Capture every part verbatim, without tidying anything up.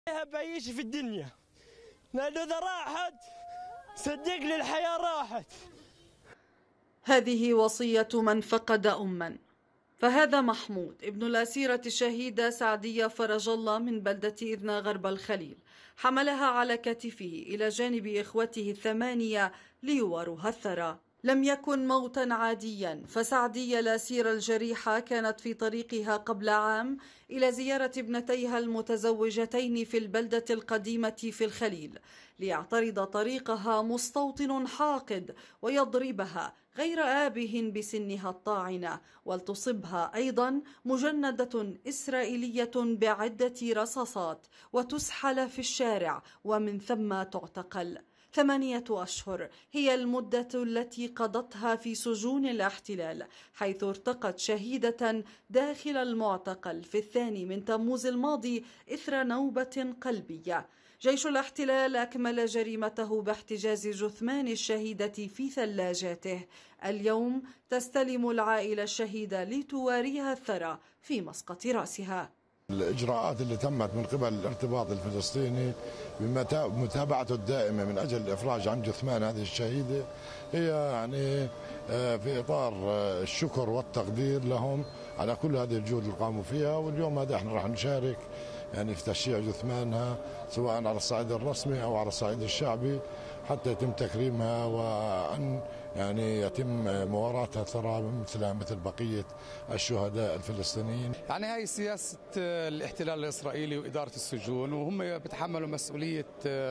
بعيش في الدنيا لأنه إذا راحت صدق لي الحياة راحت. هذه وصية من فقد أما. فهذا محمود ابن الأسيرة الشهيدة سعدية فرج الله من بلدة إذنا غرب الخليل، حملها على كتفه إلى جانب إخوته الثمانية ليوروها الثرى. لم يكن موتا عاديا، فسعدية الأسيرة الجريحة كانت في طريقها قبل عام إلى زيارة ابنتيها المتزوجتين في البلدة القديمة في الخليل، ليعترض طريقها مستوطن حاقد ويضربها غير آبه بسنها الطاعنة، ولتصبها أيضا مجندة إسرائيلية بعدة رصاصات وتسحل في الشارع ومن ثم تعتقل. ثمانية أشهر هي المدة التي قضتها في سجون الاحتلال، حيث ارتقت شهيدة داخل المعتقل في الثاني من تموز الماضي إثر نوبة قلبية. جيش الاحتلال أكمل جريمته باحتجاز جثمان الشهيدة في ثلاجاته. اليوم تستلم العائلة الشهيدة لتواريها الثرى في مسقط رأسها. الإجراءات اللي تمت من قبل الارتباط الفلسطيني بمتابعته الدائمة من أجل الإفراج عن جثمان هذه الشهيدة هي يعني في إطار الشكر والتقدير لهم على كل هذه الجهود اللي قاموا فيها. واليوم هذا احنا راح نشارك يعني في تشييع جثمانها سواء على الصعيد الرسمي أو على الصعيد الشعبي حتى يتم تكريمها وأن يعني يتم مواراتها ثرى مثل مثل بقية الشهداء الفلسطينيين. يعني هاي سياسة الاحتلال الإسرائيلي وإدارة السجون، وهم بيتحملوا مسؤولية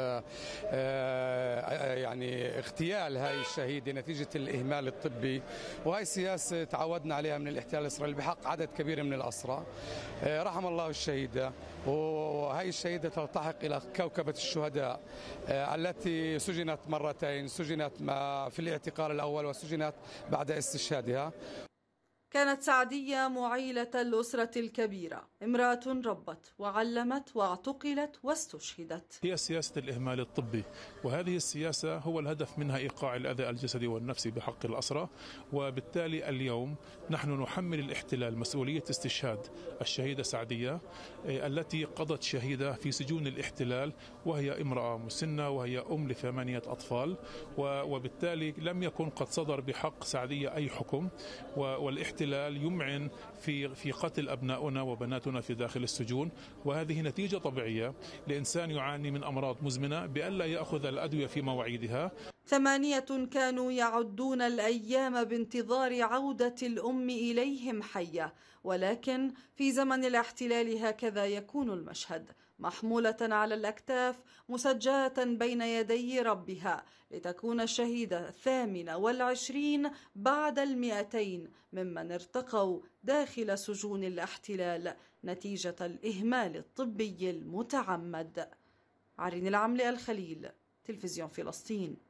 يعني اغتيال هاي الشهيدة نتيجة الإهمال الطبي، وهي سياسة تعودنا عليها من الاحتلال الإسرائيلي بحق عدد كبير من الأسرى. رحم الله الشهيدة، وهي الشهيدة تلتحق إلى كوكبة الشهداء التي سجنت مرتين، سجنت في الاعتقال الأول وسجنت بعد استشهادها. كانت سعدية معيلة الأسرة الكبيرة، امرأة ربت وعلمت واعتقلت واستشهدت. هي سياسة الإهمال الطبي، وهذه السياسة هو الهدف منها إيقاع الأذى الجسدي والنفسي بحق الأسرى. وبالتالي اليوم نحن نحمل الاحتلال مسؤولية استشهاد الشهيدة سعدية التي قضت شهيدة في سجون الاحتلال، وهي امرأة مسنة وهي أم لثمانية أطفال، وبالتالي لم يكن قد صدر بحق سعدية أي حكم، والاحتلال يمعن في في قتل أبناؤنا وبناتنا في داخل السجون. وهذه نتيجة طبيعية لإنسان يعاني من أمراض مزمنة بألا يأخذ الأدوية في مواعيدها. ثمانية كانوا يعدون الأيام بانتظار عودة الأم إليهم حية، ولكن في زمن الاحتلال هكذا يكون المشهد، محمولة على الأكتاف مسجلة بين يدي ربها، لتكون الشهيدة الثامنة والعشرين بعد المئتين ممن ارتقوا داخل سجون الاحتلال نتيجة الإهمال الطبي المتعمد. عرين العملي، الخليل، تلفزيون فلسطين.